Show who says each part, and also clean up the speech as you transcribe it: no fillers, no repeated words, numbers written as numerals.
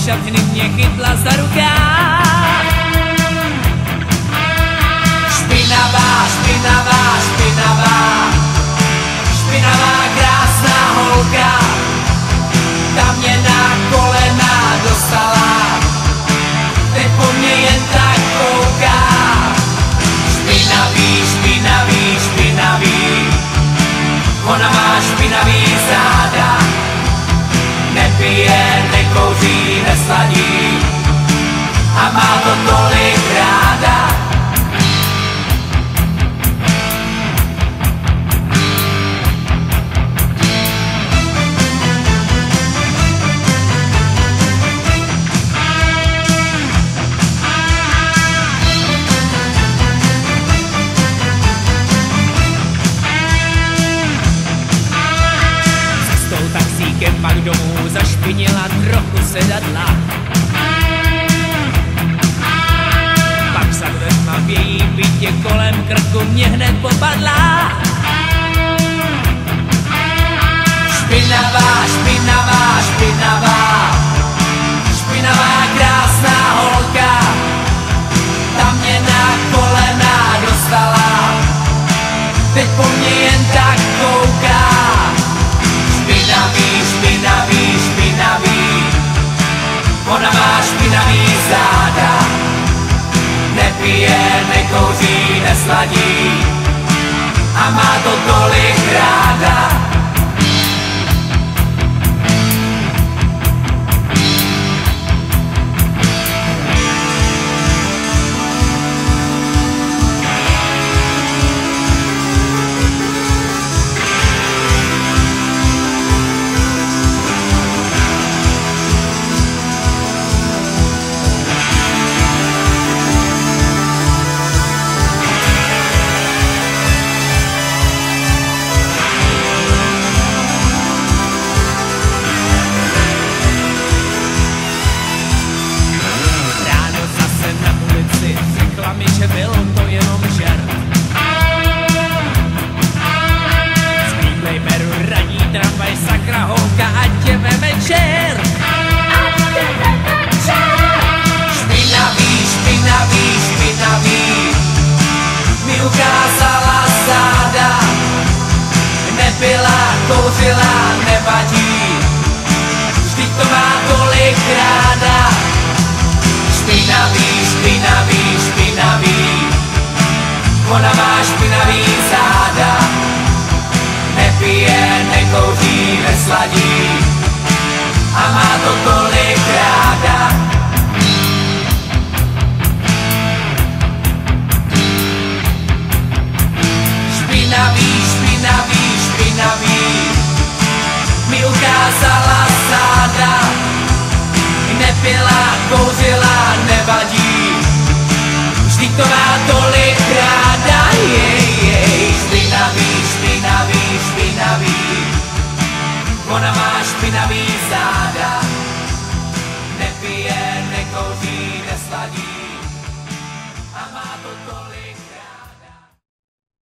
Speaker 1: šatny mě chytla za rukáv. Špinavá, špinavá, špinavá, špinavá krásná holka, ta mě na kolena dostala, teď po mně jen tak kouká. Špinavý, špinavý, špinavý, ona má špinavý záda, nepije, nekouří, nesladí a má to tolik ráda. Pak domů zašpinila trochu sedadla, pak za dveřma v jejím bytě kolem krku mě hned popadla. Špinavá, špinavá, špinavá, špinavá krásná holka, ta mě na kolena dostala, teď po mně jen tak kouká. Špinavý, špinavý, špinavý, ona má špinavý záda, nepije, nekouří, nesladí a má to tolik ráda. Že byl to jenom žert. Sklíplej beru radní tramvaj, sakra holka, ať tě veme čert. Špinavý, špinavý, špinavý, mi ukázala záda, nepila, kouřila, nevadí, vždyť to má tolik ráda. Špinavý, špinavý, špinavý, ona má špinavý záda, nepije, nekouří, nesladí a má to tolik ráda. Špinavý, špinavý, špinavý, mi ukázala záda, nepila, kouřila, nevadí, vždyť to má tolik